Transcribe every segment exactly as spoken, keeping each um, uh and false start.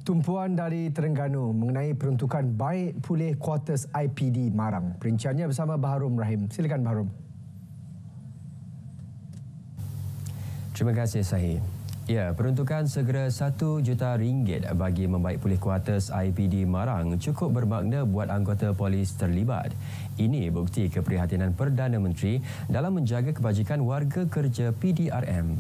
Tumpuan dari Terengganu mengenai peruntukan baik pulih kuartus I P D Marang. Perinciannya bersama Baharum Rahim. Silakan Baharum. Terima kasih Sahih. Ya, peruntukan segera satu juta ringgit bagi membaik pulih kuartus I P D Marang cukup bermakna buat anggota polis terlibat. Ini bukti keprihatinan Perdana Menteri dalam menjaga kebajikan warga kerja P D R M.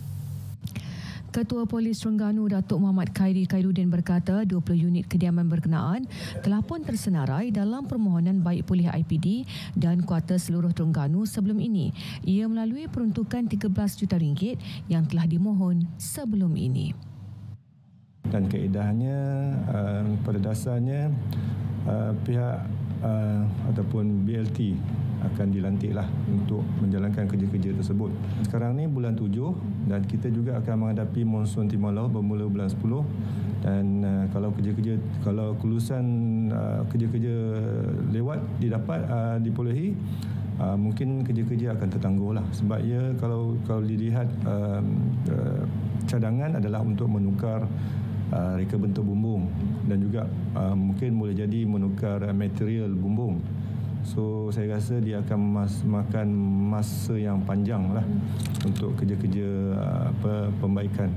Ketua Polis Terengganu Datuk Muhammad Khairi Khairuddin berkata dua puluh unit kediaman berkenaan telah pun tersenarai dalam permohonan baik pulih I P D dan kuartus seluruh Terengganu sebelum ini. Ia melalui peruntukan tiga belas juta ringgit yang telah dimohon sebelum ini. Dan keedahnya uh, pada dasarnya uh, pihak uh, ataupun B L T akan dilantiklah untuk menjalankan kerja-kerja tersebut. Sekarang ni bulan tujuh dan kita juga akan menghadapi monsun timur laut bermula bulan sepuluh dan uh, kalau kerja-kerja kalau kelulusan uh, kerja-kerja lewat didapat uh, diperolehi, uh, mungkin kerja-kerja akan tertangguhlah sebab ia kalau kalau dilihat uh, uh, cadangan adalah untuk menukar uh, reka bentuk bumbung dan juga uh, mungkin boleh jadi menukar uh, material bumbung. So saya rasa dia akan mas, makan masa yang panjang lah untuk kerja-kerja apa, pembaikan.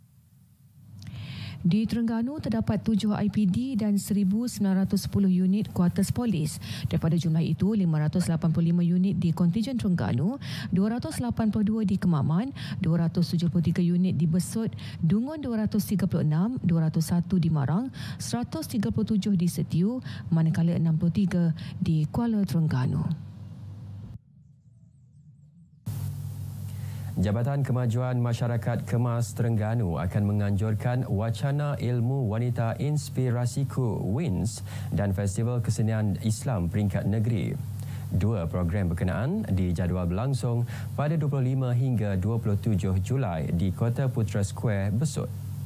Di Terengganu terdapat tujuh I P D dan seribu sembilan ratus sepuluh unit kuartus polis. Daripada jumlah itu, lima ratus lapan puluh lima unit di kontijen Terengganu, dua ratus lapan puluh dua di Kemaman, dua ratus tujuh puluh tiga unit di Besut, Dungun dua ratus tiga puluh enam, dua ratus satu di Marang, seratus tiga puluh tujuh di Setiu, manakala enam puluh tiga di Kuala Terengganu. Jabatan Kemajuan Masyarakat Kemas Terengganu akan menganjurkan Wacana Ilmu Wanita Inspirasiku W I N S dan Festival Kesenian Islam Peringkat Negeri. Dua program berkenaan dijadual berlangsung pada dua puluh lima hingga dua puluh tujuh Julai di Kota Putra Square, Besut.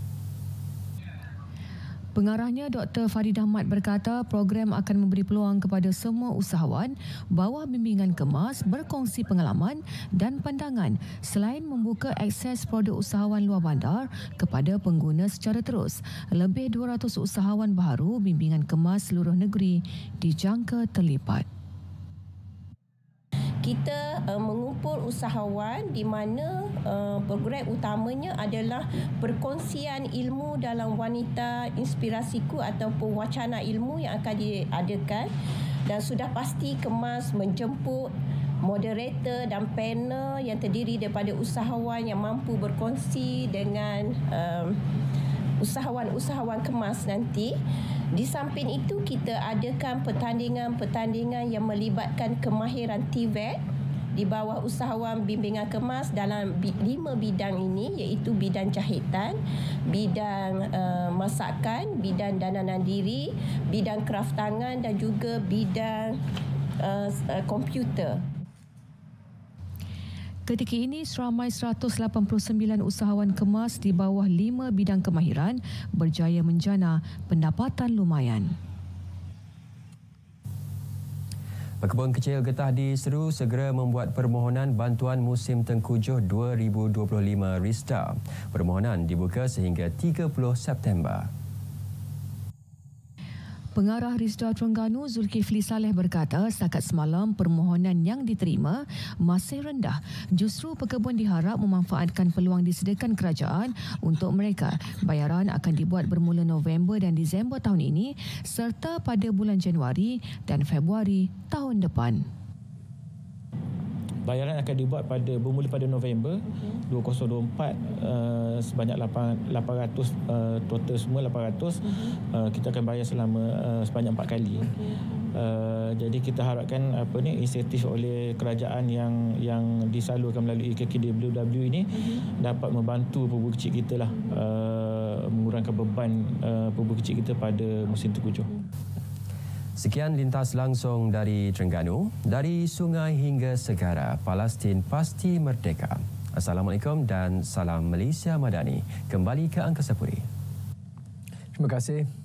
Pengarahnya Doktor Farid Ahmad berkata program akan memberi peluang kepada semua usahawan bawah bimbingan Kemas berkongsi pengalaman dan pandangan selain membuka akses produk usahawan luar bandar kepada pengguna secara terus. Lebih dua ratus usahawan baharu bimbingan Kemas seluruh negeri dijangka terlibat. Kita uh, mengumpul usahawan di mana uh, program utamanya adalah perkongsian ilmu dalam wanita inspirasiku ataupun wacana ilmu yang akan diadakan dan sudah pasti Kemas menjemput moderator dan panel yang terdiri daripada usahawan yang mampu berkongsi dengan um, usahawan-usahawan Kemas nanti. Di samping itu, kita adakan pertandingan-pertandingan yang melibatkan kemahiran T V E T di bawah usahawan bimbingan Kemas dalam lima bidang ini, iaitu bidang jahitan, bidang uh, masakan, bidang dananan diri, bidang kraft tangan dan juga bidang uh, uh, komputer. Ketika ini, seramai seratus lapan puluh sembilan usahawan kemas di bawah lima bidang kemahiran berjaya menjana pendapatan lumayan. Pekebun kecil getah di Seru segera membuat permohonan bantuan musim tengkujuh dua ribu dua puluh lima RISDA. Permohonan dibuka sehingga tiga puluh September. Pengarah RISDA Terengganu Zulkifli Saleh berkata setakat semalam permohonan yang diterima masih rendah. Justru pekebun diharap memanfaatkan peluang disediakan kerajaan untuk mereka. Bayaran akan dibuat bermula November dan Disember tahun ini serta pada bulan Januari dan Februari tahun depan. Bayaran akan dibuat pada bermula pada November okay. dua ribu dua puluh empat uh, sebanyak lapan ratus uh, total semua lapan ratus uh, kita akan bayar selama uh, sebanyak empat kali. Okay. Uh, jadi kita harapkan apa ni inisiatif oleh kerajaan yang yang disalurkan melalui K K D W W ini mm-hmm. dapat membantu pebulu kecil kita lah uh, mengurangkan beban uh, pebulu kecil kita pada musim tengkujuh. Sekian lintas langsung dari Terengganu, dari sungai hingga segara, Palestin pasti merdeka. Assalamualaikum dan salam Malaysia Madani. Kembali ke Angkasa Puri. Terima kasih.